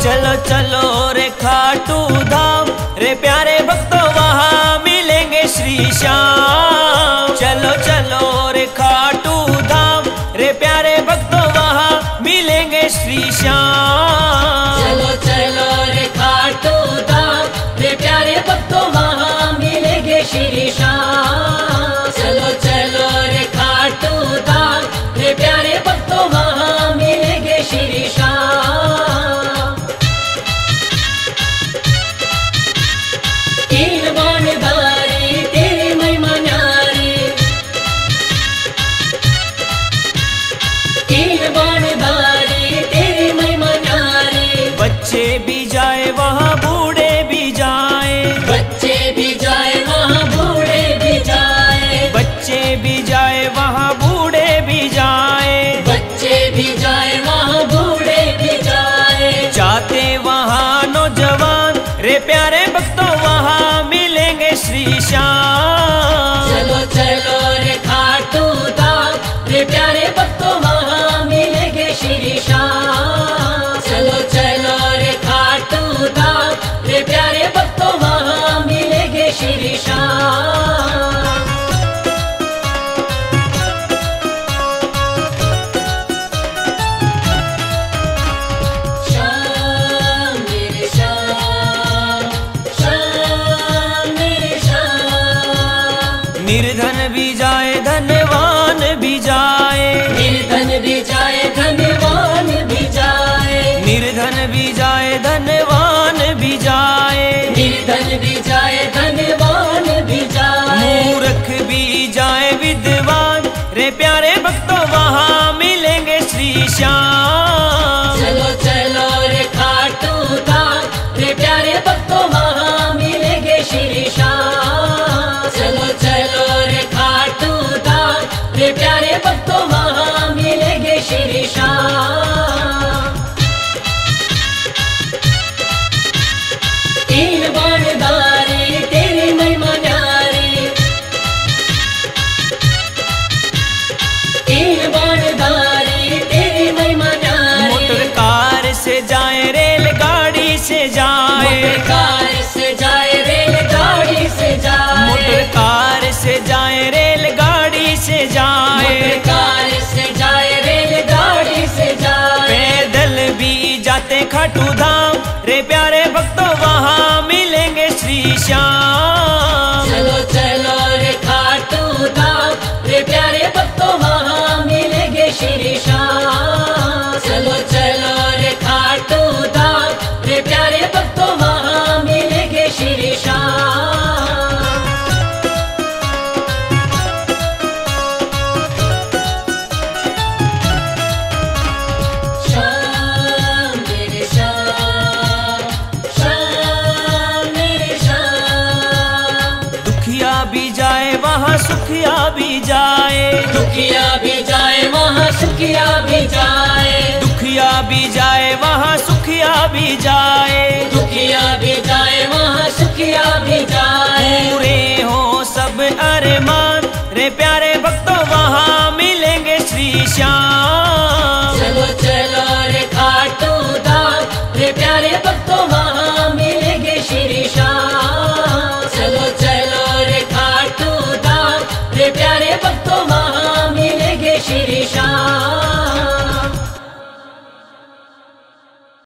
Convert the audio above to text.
चलो चलो रे खाटू धाम रे प्यारे भक्तों वहाँ मिलेंगे श्री श्याम। चलो चलो रे खाटू धाम रे प्यारे भक्तों वहाँ मिलेंगे श्री श्याम। चलो चलो रे खाटू धाम रे प्यारे भक्तों वहाँ मिलेंगे श्री श्याम। चलो चलो रे खाटू धाम रे प्यारे भक्तों वहाँ मिलेंगे श्री श्याम। तीन बाणधारी तेरी महिमा न्यारी, तीन बाणधारी तेरी महिमा न्यारी। बच्चे भी जाए वहाँ बूढ़े भी जाए, बच्चे भी जाए वहाँ बूढ़े भी जाए, बच्चे भी जाए वहाँ बूढ़े भी जाए, बच्चे भी जाए वहाँ बूढ़े भी जाए। जाते वहाँ नौजवान रे प्यारे भक्तों वहाँ मिलेंगे श्री श्याम। चलो चलो रे खाटू धाम रे प्यारे भक्तों वहाँ मिलेंगे श्री श्याम। चलो चलो रे खाटू धाम रे प्यारे भक्तों वहाँ मिलेंगे श्री श्याम। श्याम मेरे श्याम, श्याम मेरे श्याम। निर्धन भी जाए धनवान भी जाए, निर्धन भी जाए धनवान भी जाए, निर्धन भी जाए धनवान भी जाए, निर्धन भी जाए धनवान भी जाए। मूर्ख भी जाए विद्वान रे प्यारे भक्तों वहाँ मिलेंगे श्री श्याम। चलो चलो रे खाटू धाम रे प्यारे भक्तों वहाँ मिलेंगे श्री श्याम। चलो चलो रे खाटू धाम रे प्यारे भक्तों वहाँ मिलेंगे श्री श्याम। तीन बाणधारी तेरी महिमा न्यारी, तीन बाणधारी तेरी महिमा न्यारी। मोटर कार से जाए रेलगाड़ी से जाए, मोटर कार से जाए रेलगाड़ी से जाए, मोटर कार से जाए रेलगाड़ी से जाए, मोटर कार से जाए रेलगाड़ी से जाए। पैदल भी जाते खाटू धाम रे प्यारे भक्तों वहाँ मिलेंगे श्री श्याम। चलो चलो रे खाटू धाम रे प्यारे भक्तों वहाँ मिलेंगे श्री श्याम। चलो चलो रे खाटू धाम रे प्यारे भक्तों वहाँ मिलेंगे श्री श्याम। श्याम मेरे श्याम, श्याम मेरे श्याम। दुखिया भी जाए वहाँ सुखिया भी जाए, दुखिया भी जाए वहाँ सुखिया भी जाए, दुखिया भी जाए वहाँ सुखिया भी जाए, दुखिया भी जाए वहाँ सुखिया भी जाए। पूरे हो सब अरमान रे प्यारे भक्तों वहाँ मिलेंगे श्री श्याम। चलो चलो रे खाटू धाम रे प्यारे भक्तों वहाँ